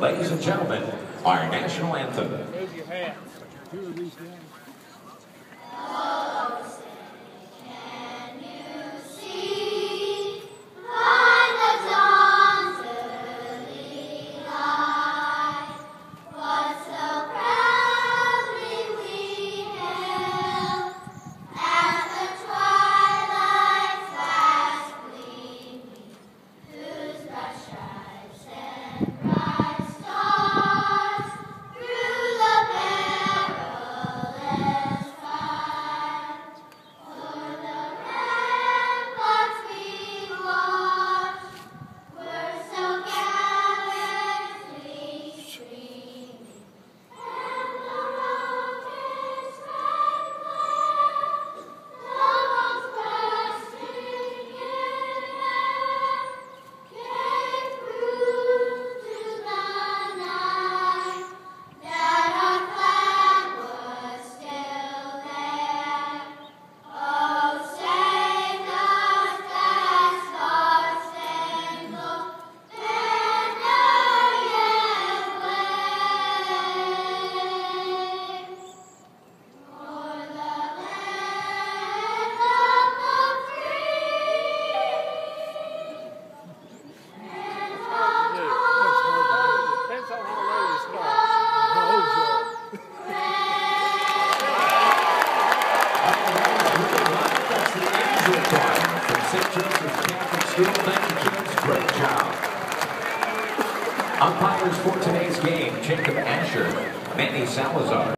Ladies and gentlemen, our national anthem. Raise your hand. Great job. Umpires for today's game, Jacob Asher, Manny Salazar.